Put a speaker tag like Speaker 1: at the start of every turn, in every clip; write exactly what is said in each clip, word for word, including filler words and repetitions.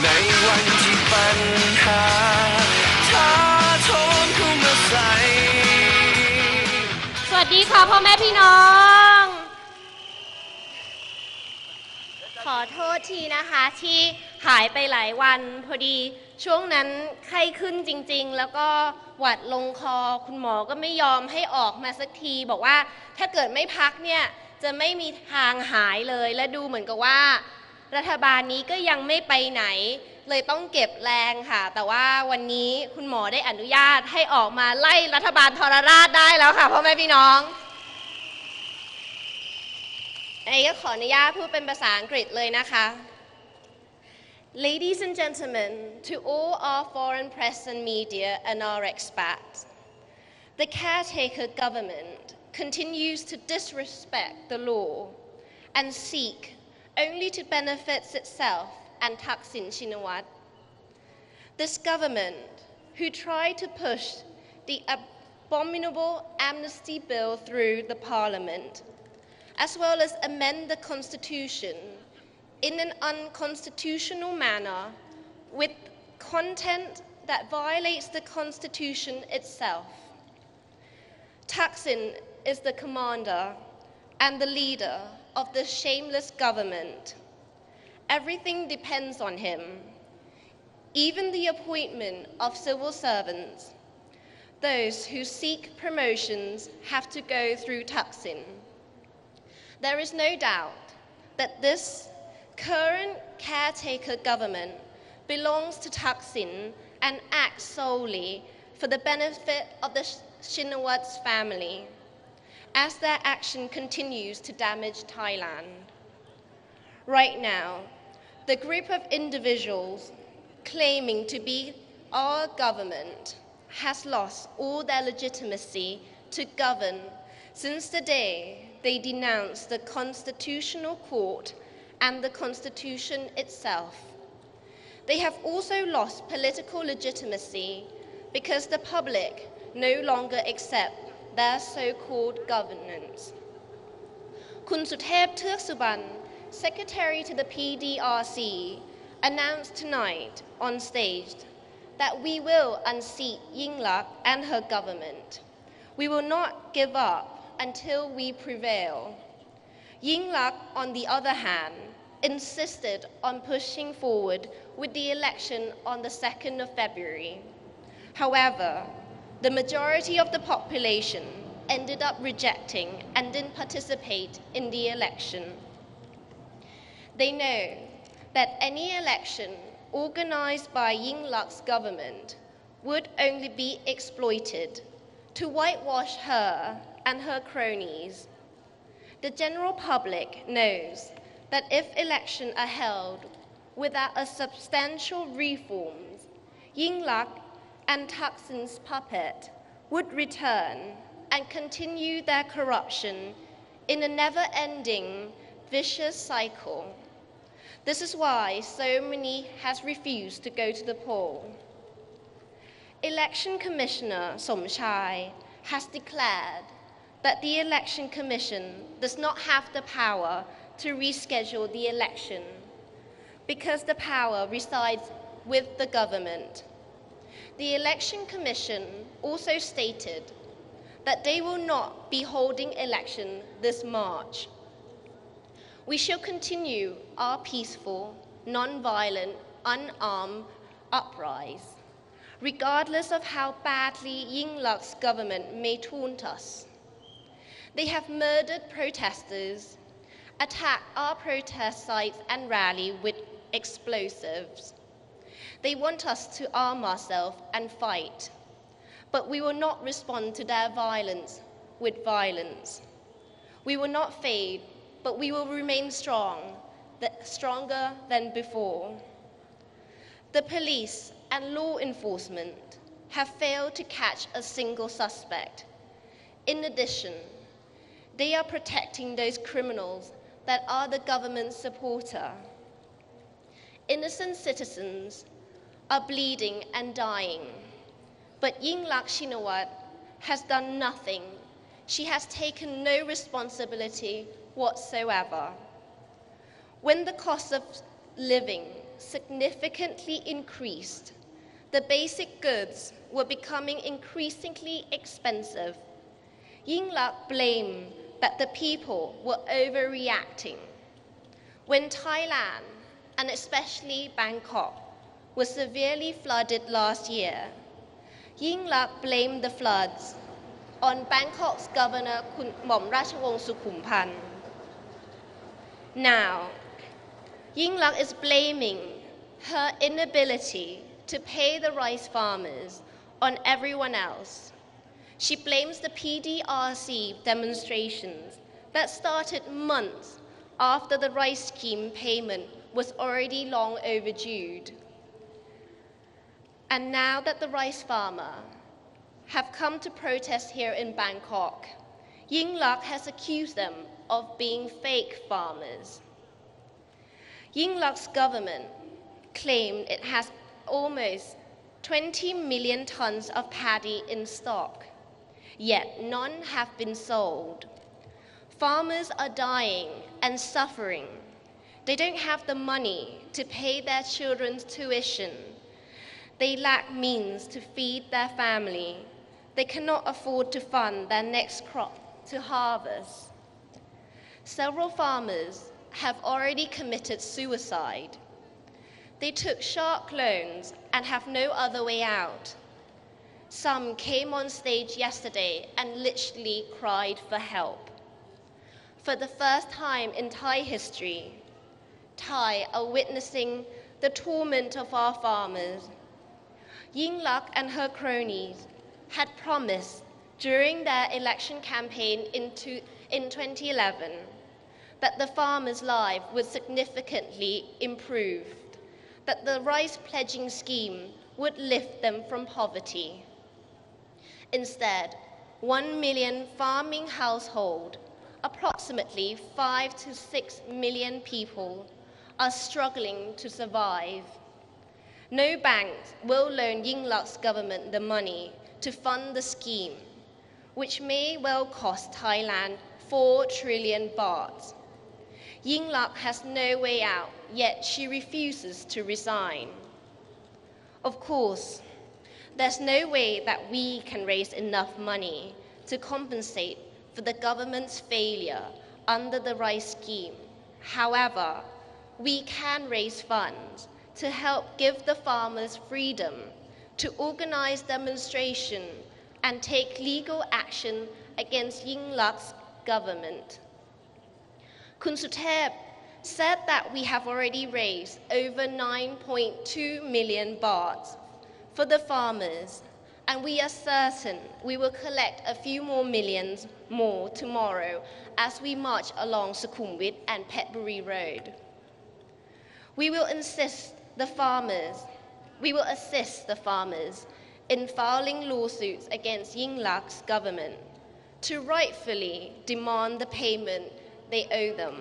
Speaker 1: ในวันที่ปัญหาท้าโถมเข้ามาใส่
Speaker 2: สวัสดีค่ะพ่อแม่พี่น้องขอโทษทีนะคะที่หายไปหลายวันพอดีช่วงนั้นไข้ขึ้นจริงๆแล้วก็หวัดลงคอคุณหมอก็ไม่ยอมให้ออกมาสักทีบอกว่าถ้าเกิดไม่พักเนี่ยจะไม่มีทางหายเลยและดูเหมือนกับว่ารัฐบาลนี้ก็ยังไม่ไปไหนเลยต้องเก็บแรงค่ะแต่ว่าวันนี้คุณหมอได้อนุญาตให้ออกมาไล่รัฐบาลทรราชได้แล้วค่ะพ่อแม่พี่น้องไอ้ก็ขออนุญาตพูดเป็นภาษาอังกฤษเลยนะคะ Ladies and gentlemen, to all our foreign press and media and our expats, the caretaker government continues to disrespect the law and seek only to benefit itself and Thaksin Shinawatra. This government, who tried to push the abominable amnesty bill through the parliament, as well as amend the constitution in an unconstitutional manner with content that violates the constitution itself. Thaksin is the commander and the leader of this shameless government. Everything depends on him, even the appointment of civil servants. Those who seek promotions have to go through Thaksin. There is no doubt that this current caretaker government belongs to Thaksin and acts solely for the benefit of the Shinawatra's family, as their action continues to damage Thailand. Right now, the group of individuals claiming to be our government has lost all their legitimacy to govern since the day they denounced the Constitutional Court and the Constitution itself. They have also lost political legitimacy because the public no longer accept their so-called governance. Kun Suthep Theuk Suban, Secretary to the P D R C, announced tonight on stage that we will unseat Yingluck and her government. We will not give up until we prevail. Yingluck, on the other hand, insisted on pushing forward with the election on the second of February. However, the majority of the population ended up rejecting and didn't participate in the election. They know that any election organized by Yingluck's government would only be exploited to whitewash her and her cronies. The general public knows that if elections are held without a substantial reforms, Yingluck and Thaksin's puppet would return and continue their corruption in a never-ending vicious cycle. This is why so many has refused to go to the poll. Election Commissioner Somchai has declared that the Election Commission does not have the power to reschedule the election because the power resides with the government. The Election Commission also stated that they will not be holding election this March. We shall continue our peaceful, non-violent, unarmed uprise, regardless of how badly Yingluck's government may taunt us. They have murdered protesters, attacked our protest sites and rally with explosives. They want us to arm ourselves and fight, but we will not respond to their violence with violence. We will not fade, but we will remain strong, stronger than before. The police and law enforcement have failed to catch a single suspect. In addition, they are protecting those criminals that are the government's supporter. Innocent citizens are bleeding and dying, but Yingluck Shinawatra has done nothing. She has taken no responsibility whatsoever. When the cost of living significantly increased. The basic goods were becoming increasingly expensive. Yingluck blamed that the people were overreacting. When Thailand, and especially Bangkok, was severely flooded last year, Yingluck blamed the floods on Bangkok's governor Khun Mom Ratchawong Sukhumpan. Now, Yingluck is blaming her inability to pay the rice farmers on everyone else. She blames the P D R C demonstrations that started months after the rice scheme payment was already long overdue. And now that the rice farmer have come to protest here in Bangkok, Yingluck has accused them of being fake farmers. Yingluck's government claimed it has almost twenty million tons of paddy in stock, yet none have been sold. Farmers are dying and suffering. They don't have the money to pay their children's tuition. They lack means to feed their family. They cannot afford to fund their next crop to harvest. Several farmers have already committed suicide. They took shark loans and have no other way out. Some came on stage yesterday and literally cried for help. For the first time in Thai history, Thai are witnessing the torment of our farmers. Yingluck and her cronies had promised during their election campaign in, two, in twenty eleven that the farmers' lives would significantly improve, that the rice pledging scheme would lift them from poverty. Instead, one million farming households, approximately five to six million people, are struggling to survive. No banks will loan Yingluck's government the money to fund the scheme, which may well cost Thailand four trillion baht. Yingluck has no way out, yet she refuses to resign. Of course, there's no way that we can raise enough money to compensate for the government's failure under the rice scheme. However, we can raise funds to help give the farmers freedom to organize demonstration and take legal action against Yingluck's government. Khun Suthep said that we have already raised over nine point two million baht for the farmers, and we are certain we will collect a few more millions more tomorrow as we march along Sukhumvit and Phetchaburi Road. We will insist the farmers, we will assist the farmers in filing lawsuits against Yingluck's government to rightfully demand the payment they owe them.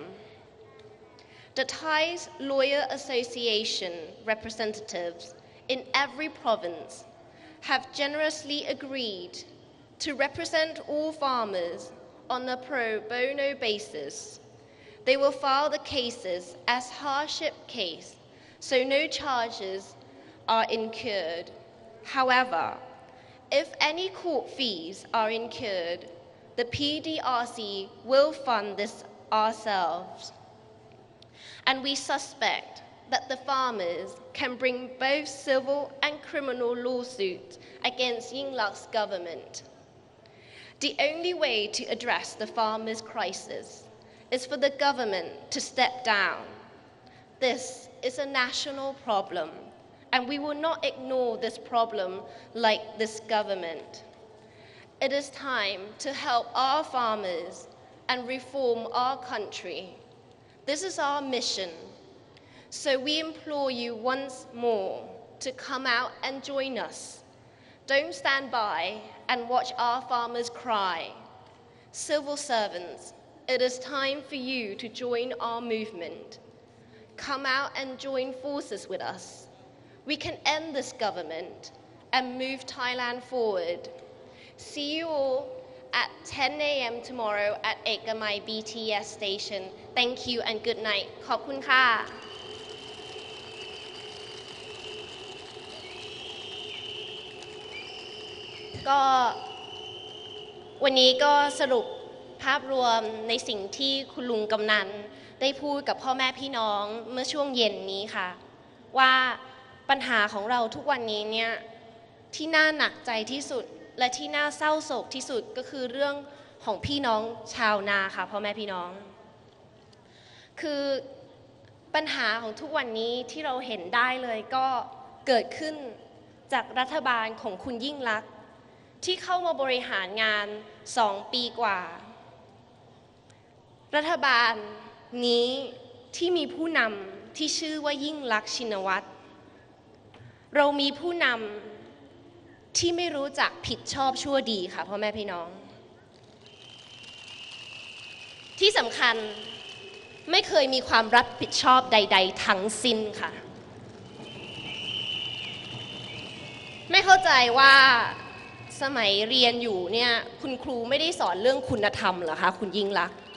Speaker 2: The Thai Lawyer Association representatives in every province have generously agreed to represent all farmers on a pro bono basis. They will file the cases as hardship case, so no charges are incurred. However, if any court fees are incurred, the P D R C will fund this ourselves. And we suspect that the farmers can bring both civil and criminal lawsuits against Yingluck's government. The only way to address the farmers' crisis is for the government to step down. This is a national problem, and we will not ignore this problem like this government. It is time to help our farmers and reform our country. This is our mission. So we implore you once more to come out and join us. Don't stand by and watch our farmers cry. Civil servants, it is time for you to join our movement. Come out and join forces with us. We can end this government and move Thailand forward. See you all at ten A M tomorrow at Ekamai B T S station. Thank you and good night. ขอบคุณค่ะก็วันนี้ก็สรุปภาพรวมในสิ่งที่คุณลุงกำนันได้พูดกับพ่อแม่พี่น้องเมื่อช่วงเย็นนี้ค่ะว่าปัญหาของเราทุกวันนี้เนี่ยที่น่าหนักใจที่สุดและที่น่าเศร้าโศกที่สุดก็คือเรื่องของพี่น้องชาวนาค่ะพ่อแม่พี่น้องคือปัญหาของทุกวันนี้ที่เราเห็นได้เลยก็เกิดขึ้นจากรัฐบาลของคุณยิ่งลักษณ์ที่เข้ามาบริหารงานสองปีกว่ารัฐบาลนี้ที่มีผู้นำที่ชื่อว่ายิ่งลักษณ์ชินวัตรเรามีผู้นำที่ไม่รู้จักผิดชอบชั่วดีค่ะพ่อแม่พี่น้องที่สำคัญไม่เคยมีความรับผิดชอบใดๆทั้งสิ้นค่ะไม่เข้าใจว่าสมัยเรียนอยู่เนี่ยคุณครูไม่ได้สอนเรื่องคุณธรรมเหรอคะคุณยิ่งลักษณ์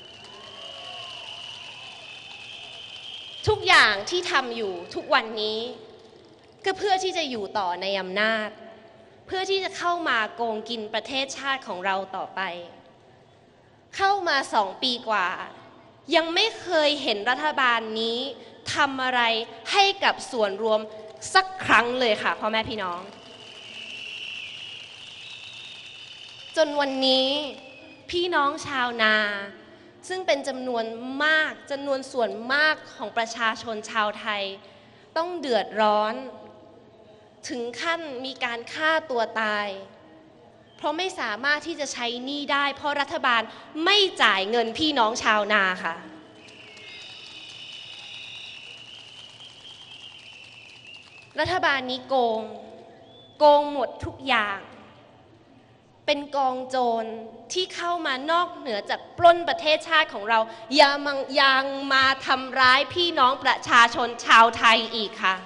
Speaker 2: ทุกอย่างที่ทำอยู่ทุกวันนี้ก็เพื่อที่จะอยู่ต่อในอำนาจเพื่อที่จะเข้ามาโกงกินประเทศชาติของเราต่อไปเข้ามาสองปีกว่ายังไม่เคยเห็นรัฐบาลนี้ทำอะไรให้กับส่วนรวมสักครั้งเลยค่ะพ่อแม่พี่น้องจนวันนี้พี่น้องชาวนาซึ่งเป็นจำนวนมากจำนวนส่วนมากของประชาชนชาวไทยต้องเดือดร้อนถึงขั้นมีการฆ่าตัวตายเพราะไม่สามารถที่จะใช้หนี้ได้เพราะรัฐบาลไม่จ่ายเงินพี่น้องชาวนาค่ะรัฐบาลนี้โกงโกงหมดทุกอย่างเป็นกองโจรที่เข้ามานอกเหนือจากปล้นประเทศชาติของเรายังยังมาทำร้ายพี่น้องประชาชนชาวไทยอีกค่ะ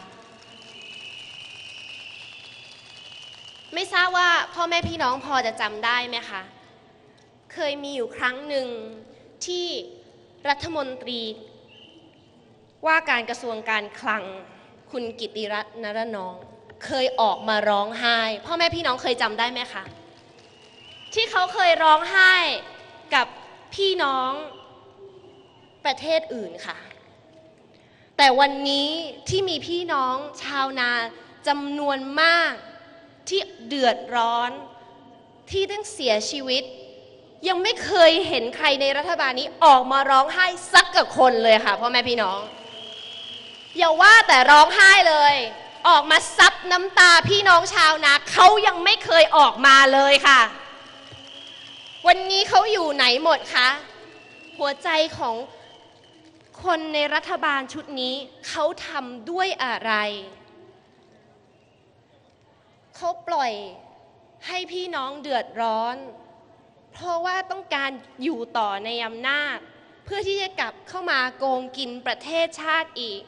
Speaker 2: ไม่ทราบว่าพ่อแม่พี่น้องพอจะจำได้ไหมคะเคยมีอยู่ครั้งหนึ่งที่รัฐมนตรีว่าการกระทรวงการคลังคุณกิติรัตน์ นรนองเคยออกมาร้องไห้พ่อแม่พี่น้องเคยจำได้ไหมคะที่เขาเคยร้องไห้กับพี่น้องประเทศอื่นค่ะแต่วันนี้ที่มีพี่น้องชาวนาจำนวนมากที่เดือดร้อนที่ต้องเสียชีวิตยังไม่เคยเห็นใครในรัฐบาลนี้ออกมาร้องไห้สักกับคนเลยค่ะพ่อแม่พี่น้องอย่าว่าแต่ร้องไห้เลยออกมาซับน้ำตาพี่น้องชาวนาเขายังไม่เคยออกมาเลยค่ะวันนี้เขาอยู่ไหนหมดคะหัวใจของคนในรัฐบาลชุดนี้เขาทำด้วยอะไรเขาปล่อยให้พี่น้องเดือดร้อนเพราะว่าต้องการอยู่ต่อในอำนาจเพื่อที่จะกลับเข้ามาโกงกินประเทศชาติอีก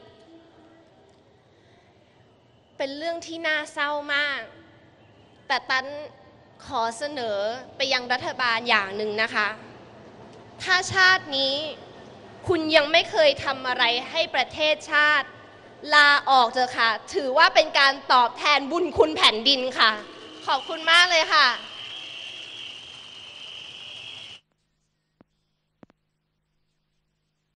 Speaker 2: เป็นเรื่องที่น่าเศร้ามากแต่ตันขอเสนอไปยังรัฐบาลอย่างหนึ่งนะคะถ้าชาตินี้คุณยังไม่เคยทำอะไรให้ประเทศชาติลาออกเถอะค่ะถือว่าเป็นการตอบแทนบุญคุณแผ่นดินค่ะขอบคุณมากเลยค่ะ